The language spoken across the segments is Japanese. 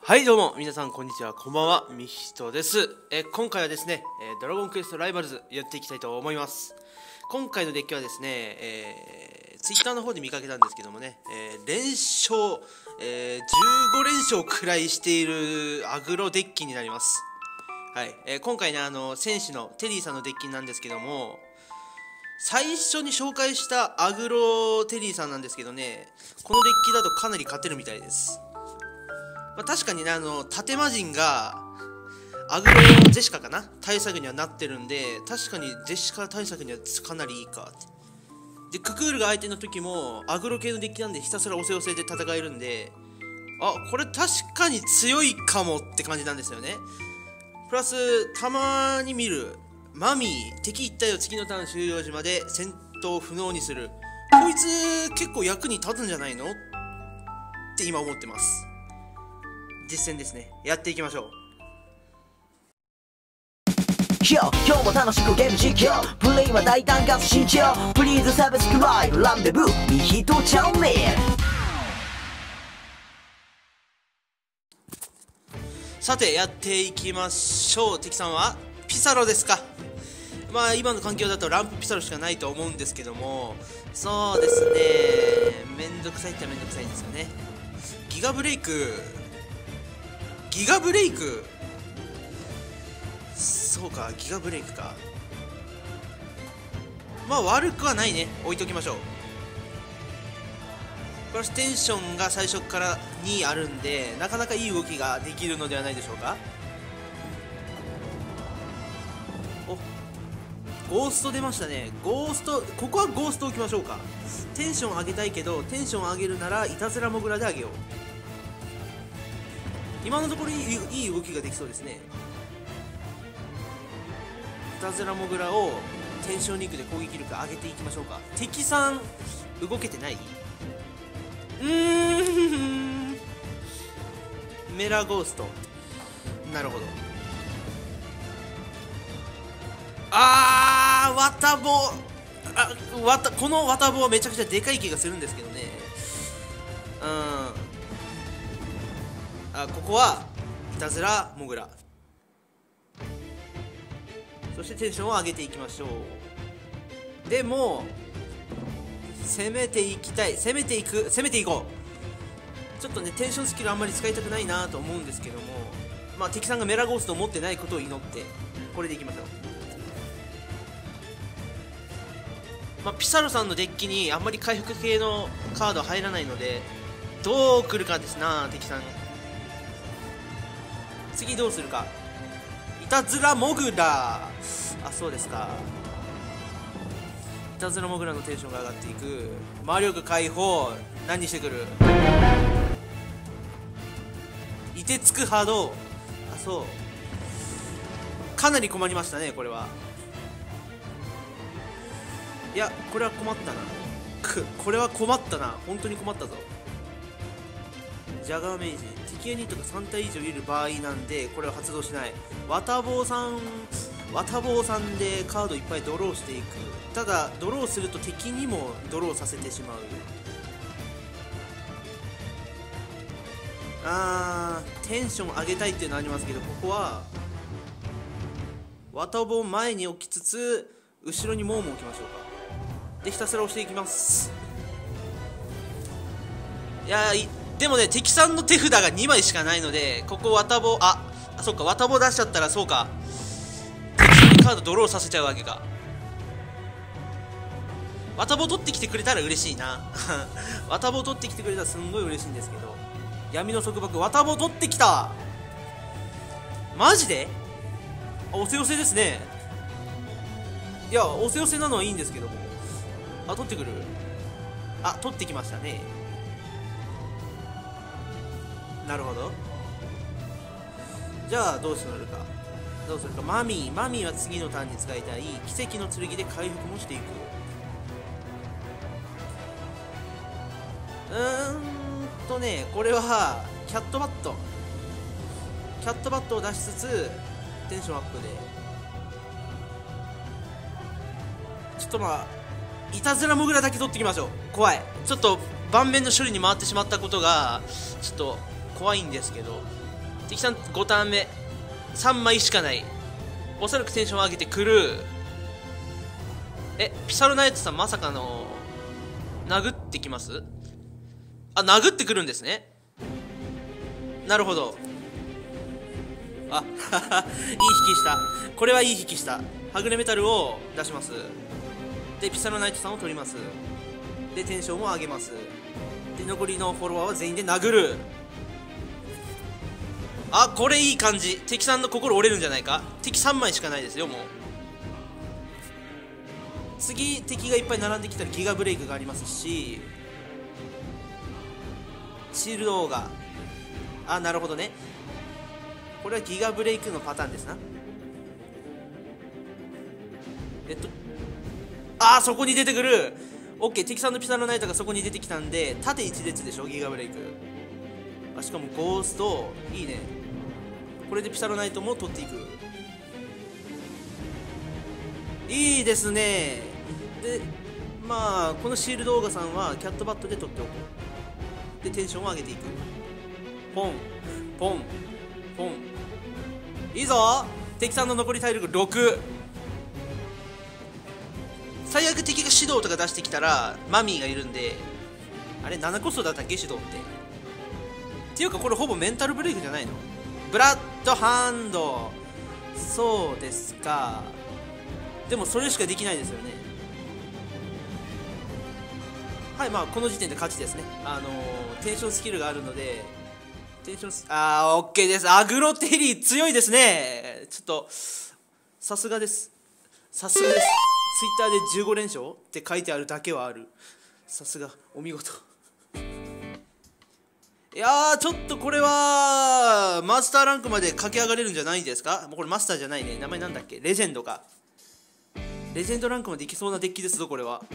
はいどうも皆さんこんにちは、こんばんは、ミヒトです。今回はですね、ドラゴンクエストライバルズやっていきたいと思います。今回のデッキはですね、ツイッターの方で見かけたんですけどもね、連勝、15連勝くらいしているアグロデッキになります。はい、今回ね戦士のテリーさんのデッキなんですけども、最初に紹介したアグロテリーさんなんですけどね、このデッキだとかなり勝てるみたいです。確かにね、縦魔人がアグロジェシカかな対策にはなってるんで、確かにジェシカ対策にはかなりいいかって。でククールが相手の時もアグロ系のデッキなんでひたすら押せ押せで戦えるんで、これ確かに強いかもって感じなんですよね。プラスたまに見るマミー、敵一体を次のターン終了時まで戦闘不能にする、こいつ結構役に立つんじゃないのって今思ってます。実践ですね。やっていきましょう。 今日も楽しくゲーム実況、プレイは大胆かつ慎重、プリーズサブスクライブランデブーミヒトチャンネル。 さてやっていきましょう。敵さんはピサロですか。今の環境だとランプピサロしかないと思うんですけども、そうですね、めんどくさいっちゃめんどくさいんですよね。ギガブレイクそうか、ギガブレイクか。悪くはないね、置いときましょう。プラステンションが最初から2あるんで、なかなかいい動きができるのではないでしょうか。ゴースト出ましたね。ゴースト、ここはゴースト置きましょうか。テンション上げたいけど、テンション上げるならいたずらモグラで上げよう。今のところいい動きができそうですね。いたずらモグラをテンションリンクで攻撃力上げていきましょうか。敵さん動けてない。メラゴースト、なるほど。綿棒、この綿棒はめちゃくちゃでかい気がするんですけどね。ここはいたずらモグラ、そしてテンションを上げていきましょう。でも攻めていきたい、攻めていこう。ちょっとねテンションスキルあんまり使いたくないなと思うんですけども、敵さんがメラゴーストを持ってないことを祈ってこれでいきましょう。ピサロさんのデッキにあんまり回復系のカードは入らないので、どう来るかですな。敵さん次どうするか。いたずらモグラ、そうですか。いたずらモグラのテンションが上がっていく。魔力解放、何してくる。凍てつく波動、そうかなり困りましたね。これはいや、これは困ったな。これは困ったな、本当に困ったぞ。ジャガーメイジ、敵ユニットが3体以上いる場合なんでこれは発動しない。綿棒さんでカードいっぱいドローしていく。ただドローすると敵にもドローさせてしまう。テンション上げたいっていうのありますけど、ここは綿棒前に置きつつ後ろにモームを置きましょうか。でひたすら押していきます。でもね、敵さんの手札が2枚しかないので、ここ綿棒、そっか、綿棒出しちゃったら、そうか、敵さんにカードドローさせちゃうわけか。綿棒取ってきてくれたら嬉しいな綿棒取ってきてくれたらすんごい嬉しいんですけど、闇の束縛、綿棒取ってきた。マジで押せ押せですね。いや、押せ押せなのはいいんですけども、取ってくる。取ってきましたね。なるほど。じゃあどうするか。マミーは次のターンに使いたい。奇跡の剣で回復もしていく。これはキャットバットを出しつつテンションアップで、ちょっといたずらモグラだけ取ってきましょう。怖い。ちょっと盤面の処理に回ってしまったことがちょっと怖いんですけど、 敵さん5ターン目3枚しかない。おそらくテンションを上げてくる。ピサロナイトさんまさかの殴ってきます？あ、殴ってくるんですね。なるほど。あいい引きした。これはいい引きした。はぐれメタルを出します。でピサロナイトさんを取ります。でテンションも上げます。で残りのフォロワーは全員で殴る。あ、これいい感じ。敵さんの心折れるんじゃないか。敵3枚しかないですよ。もう次敵がいっぱい並んできたらギガブレイクがありますし、シールドオーガー、なるほどね。これはギガブレイクのパターンですな。そこに出てくる。オッケー、敵さんのピサロナイトがそこに出てきたんで縦一列でしょ、ギガブレイク。しかもゴーストいいね。これでピサロナイトも取っていく。いいですね。でこのシールドオーガさんはキャットバットで取っておこう。でテンションを上げていく。ポンポンポン。いいぞ。敵さんの残り体力6。最悪敵が指導とか出してきたらマミーがいるんで、あれ7コストだったっけ指導っていうか、これほぼメンタルブレイクじゃないの。ブラッドハンド、そうですか。でもそれしかできないですよね。はい、この時点で勝ちですね。テンションスキルがあるので、テンションオッケーです。アグロテリー強いですね。ちょっとさすがです。さすがです。ツイッターで15連勝って書いてあるだけはある。さすがお見事。いやー、ちょっとこれはマスターランクまで駆け上がれるんじゃないですか。もうこれマスターじゃないね。名前なんだっけ。レジェンドか。レジェンドランクまでいきそうなデッキですぞ、これは。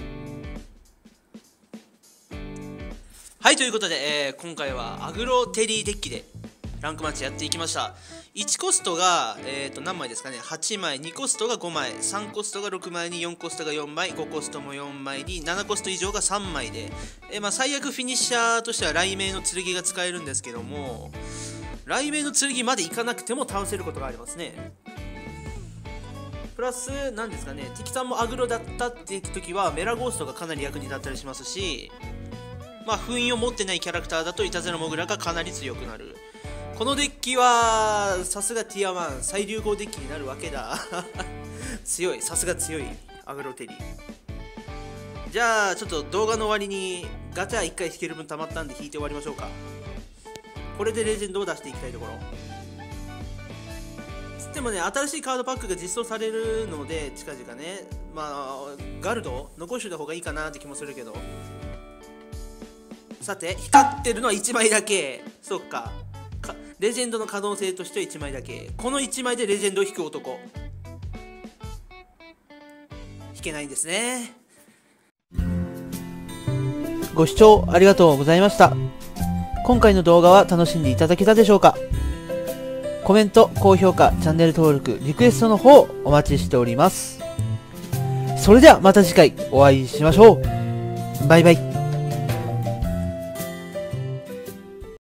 はい、ということで、今回はアグロテリーデッキでランクマッチやっていきました。1コストが、何枚ですかね。8枚、2コストが5枚、3コストが6枚に4コストが4枚、5コストも4枚に7コスト以上が3枚で、最悪フィニッシャーとしては雷鳴の剣が使えるんですけども、雷鳴の剣までいかなくても倒せることがありますね。プラス何ですかね、敵さんもアグロだったっていう時はメラゴーストがかなり役に立ったりしますし、封印を持ってないキャラクターだとイタズラモグラがかなり強くなる。このデッキはさすがティア1最流行デッキになるわけだ強い、さすが強いアグロテリー。じゃあちょっと動画の終わりにガチャ1回引ける分溜まったんで引いて終わりましょうか。これでレジェンドを出していきたいところ。つってもね、新しいカードパックが実装されるので近々ね、ガルド残しておいた方がいいかなって気もするけど、さて光ってるのは1枚だけ。そっか、レジェンドの可能性としては1枚だけ。この1枚でレジェンドを引く男、引けないんですね。 ご視聴ありがとうございました。今回の動画は楽しんでいただけたでしょうか。コメント、高評価、チャンネル登録、リクエストの方お待ちしております。それではまた次回お会いしましょう。バイバイ。